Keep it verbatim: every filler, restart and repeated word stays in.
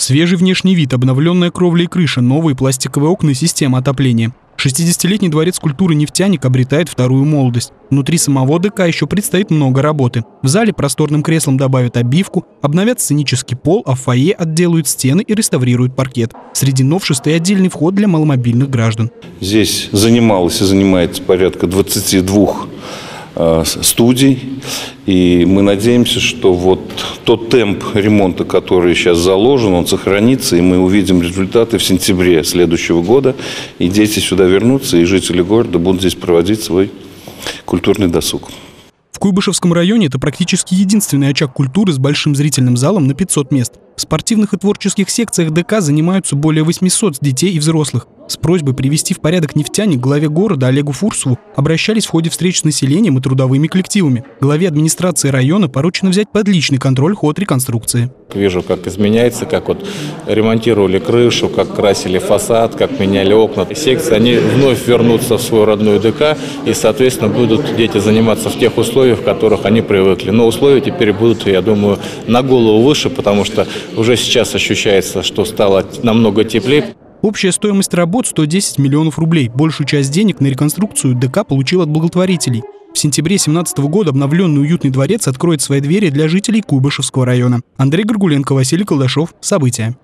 Свежий внешний вид, обновленная кровля и крыша, новые пластиковые окна и система отопления. шестидесятилетний дворец культуры «Нефтяник» обретает вторую молодость. Внутри самого ДК еще предстоит много работы. В зале просторным креслам добавят обивку, обновят сценический пол, а в фойе отделают стены и реставрируют паркет. Среди новшеств и отдельный вход для маломобильных граждан. Здесь занималось и занимается порядка двадцати двух э, студий. И мы надеемся, что вот тот темп ремонта, который сейчас заложен, он сохранится, и мы увидим результаты в сентябре следующего года. И дети сюда вернутся, и жители города будут здесь проводить свой культурный досуг. В Куйбышевском районе это практически единственный очаг культуры с большим зрительным залом на пятьсот мест. В спортивных и творческих секциях ДК занимаются более восьмисот детей и взрослых. С просьбой привести в порядок «Нефтяник» главе города Олегу Фурсову обращались в ходе встреч с населением и трудовыми коллективами. Главе администрации района поручено взять под личный контроль ход реконструкции. Вижу, как изменяется, как вот ремонтировали крышу, как красили фасад, как меняли окна. Секции, они вновь вернутся в свою родную ДК и, соответственно, будут дети заниматься в тех условиях, в которых они привыкли. Но условия теперь будут, я думаю, на голову выше, потому что уже сейчас ощущается, что стало намного теплее. Общая стоимость работ – сто десять миллионов рублей. Большую часть денег на реконструкцию ДК получил от благотворителей. В сентябре две тысячи семнадцатого года обновленный уютный дворец откроет свои двери для жителей Куйбышевского района. Андрей Горгуленко, Василий Колдашов. События.